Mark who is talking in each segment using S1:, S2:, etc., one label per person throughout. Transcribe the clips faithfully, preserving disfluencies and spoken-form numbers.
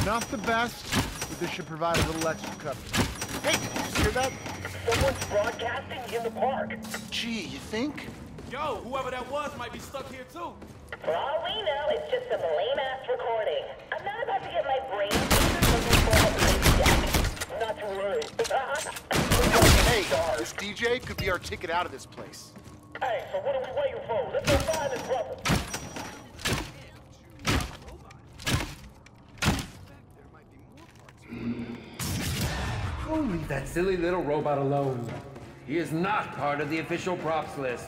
S1: Not the best, but this should provide a little extra cover. Hey, did you just hear that?
S2: Someone's broadcasting in the park.
S1: Gee, you think?
S3: Yo, whoever that was might be stuck here too.
S2: For all we know, it's just some lame-ass recording. I'm not about to get my brain looking for a Not to worry.
S1: Hey, this D J could be our ticket out of this place.
S2: Hey, so what are we waiting for? Let's go find this brother.
S4: Oh, leave that silly little robot alone. He is not part of the official props list.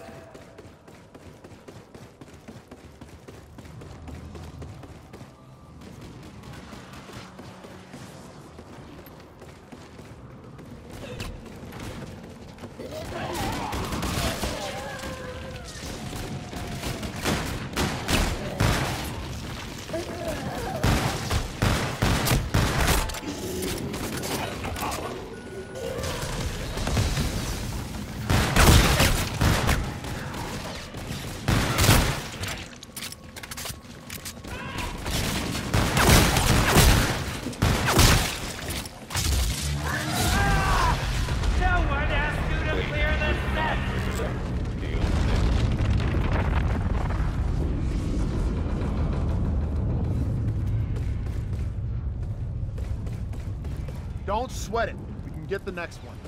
S1: Don't sweat it. We can get the next one.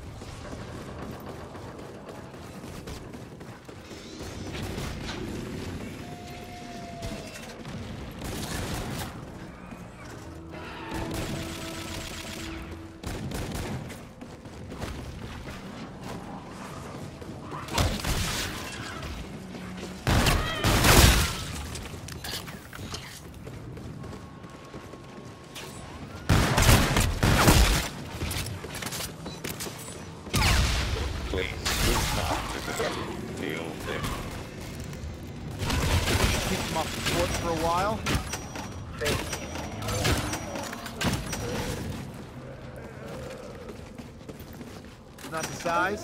S1: Keep them off the court for a while. Not the size.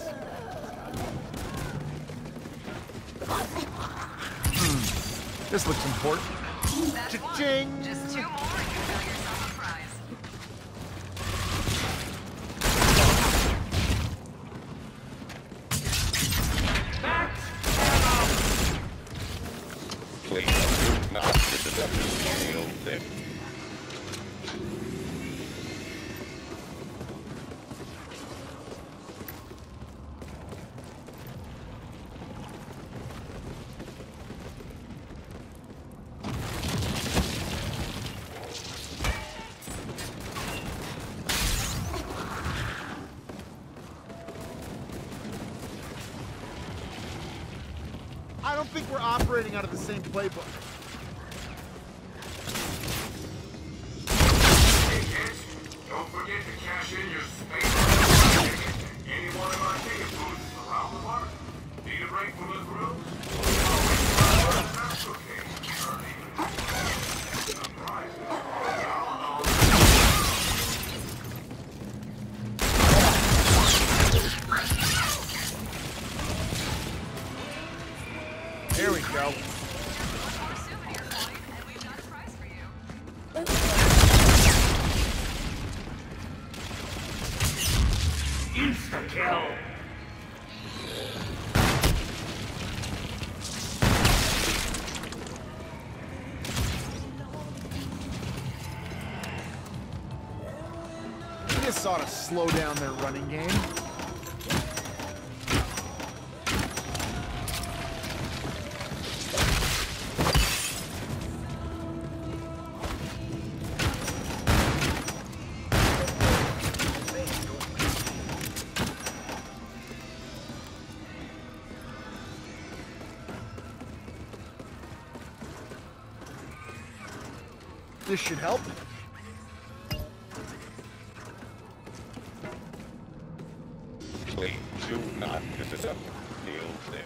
S1: Hmm. This looks important. Cha-ching!
S5: Just two more and you got yourself a prize.
S6: Please do not disrupt the thing.
S1: I don't think we're operating out of the same playbook.
S7: Hey kids, don't forget to cash in your space. Any one of our ticket booths around the park. Need a break from the grills? That's okay. Surprises.
S1: There we go.
S5: Souvenir coin, and we've got a prize for you.
S7: Insta-kill.
S1: This ought to slow down their running game. This should help.
S6: Please do not disrupt the thing.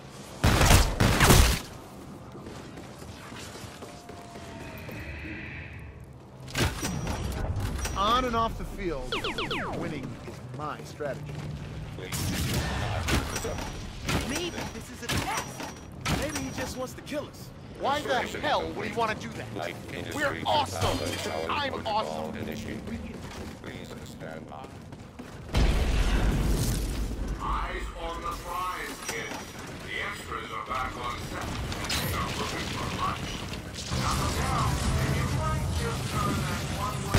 S1: On and off the field, winning is my strategy.
S6: Please do not disrupt.
S3: Maybe this is a test. Maybe he just wants to kill us.
S1: Why the hell would you want to do that?
S6: Light industry
S1: We're awesome!
S6: consolidation
S1: I'm
S6: protocol
S1: awesome!
S6: initiated. Please stand by.
S7: Eyes on the prize, kids. The extras are back on set. They are looking for lunch. Knock them down, and you might just turn that one-way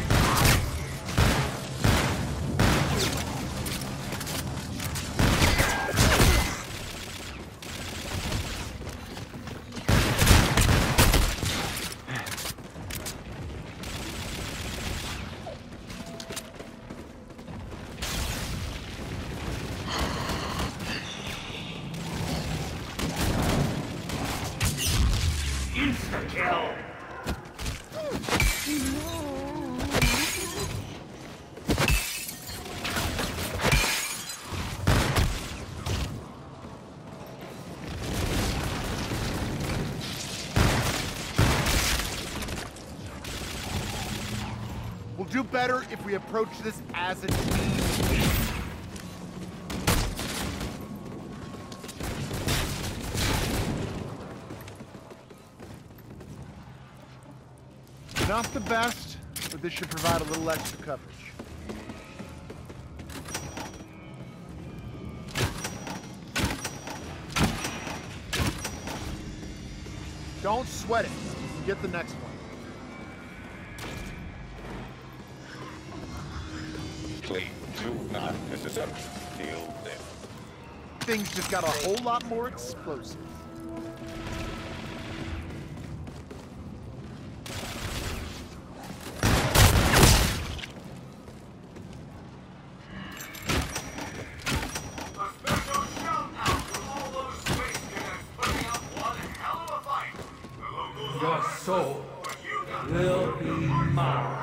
S1: We'll do better if we approach this as a team. Not the best, but this should provide a little extra coverage. Don't sweat it. Get the next one.
S6: Please do not necessarily deal there.
S1: Things just got a whole lot more explosive.
S4: Your soul will be mine.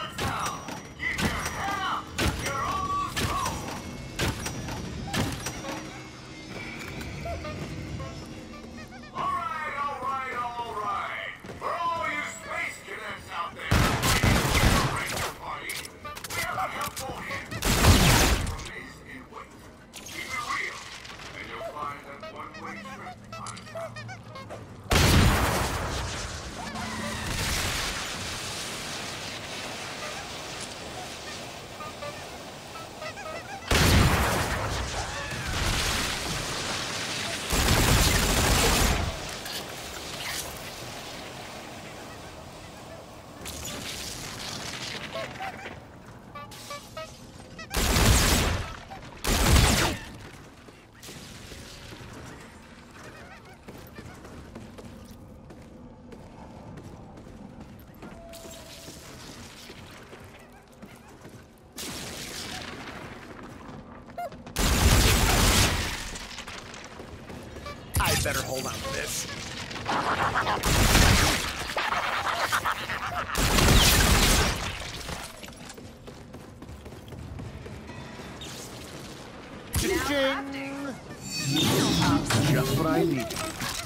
S1: I better hold on to this. Ching! Just what I need.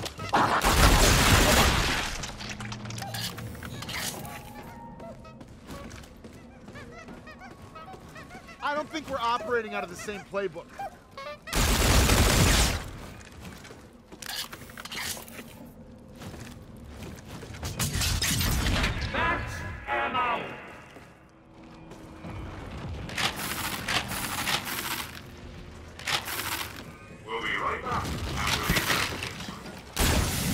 S1: I don't think we're operating out of the same playbook.
S7: We'll be right back after these messages.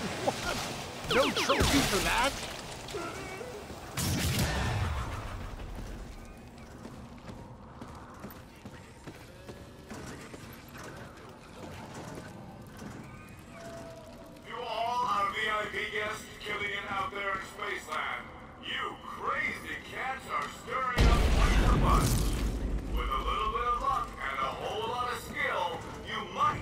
S1: No trophy for that?
S7: You all are V I P guests killing it out there in Spaceland. You crazy cats are stirring up quite a bunch. With a little bit of luck and a whole lot of skill, you might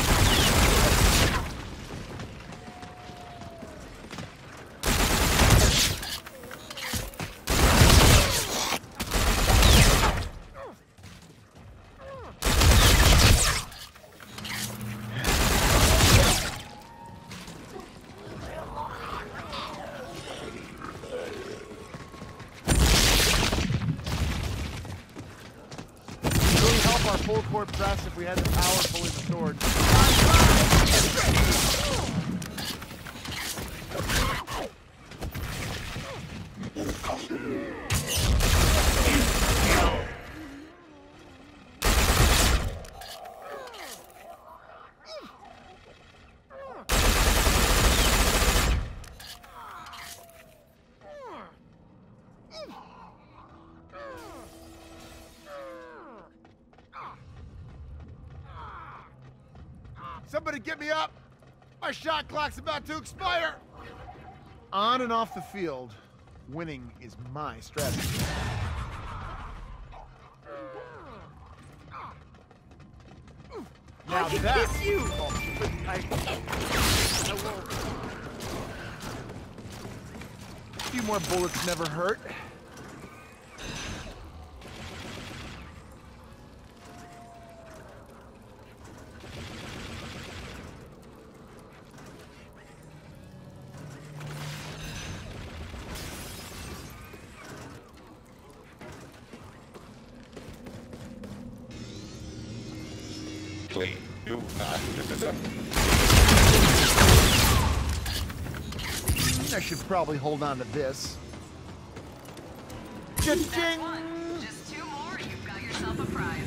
S1: Our full court press if we had the power fully restored. Somebody get me up! My shot clock's about to expire! On and off the field, winning is my strategy. Now
S4: I can
S1: that...
S4: kiss you!
S1: Oh, I... I won't. A few more bullets never hurt.
S6: Please do not.
S1: I should probably hold on to this.
S5: That's
S1: Cha-ching!
S5: one. Just two more, you've got yourself a prize.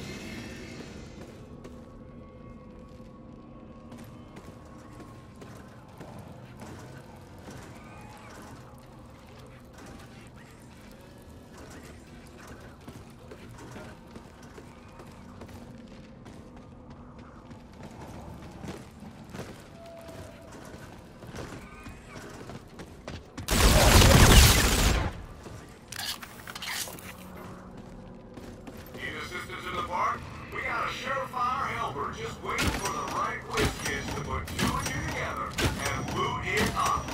S7: assistance in the park? We got a surefire helper just waiting for the right whiz to put two and two together and boot it up.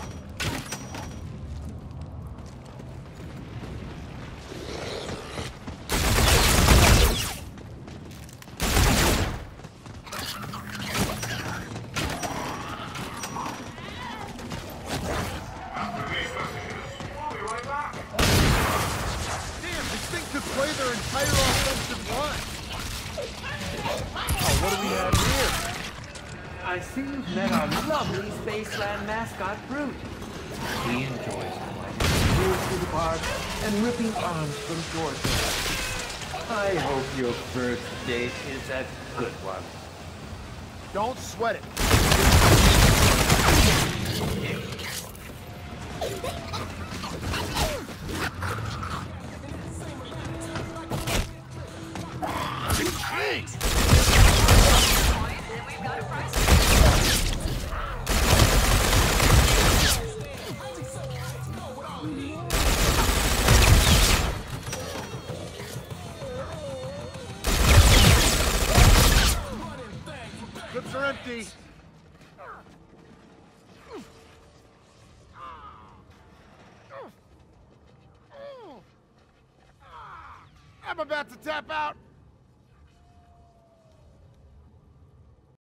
S7: After these messages, we'll be right back.
S1: Damn, this thing could play their entire offensive line. Oh, what do we have here?
S4: I see you've met our lovely Spaceland mascot, Brute. He enjoys climbing through the park and ripping arms from shore to shore. I hope your first date is a good one.
S1: Don't sweat it.
S5: Point, and we've got a prize.
S1: Clips are empty. I'm about to tap out.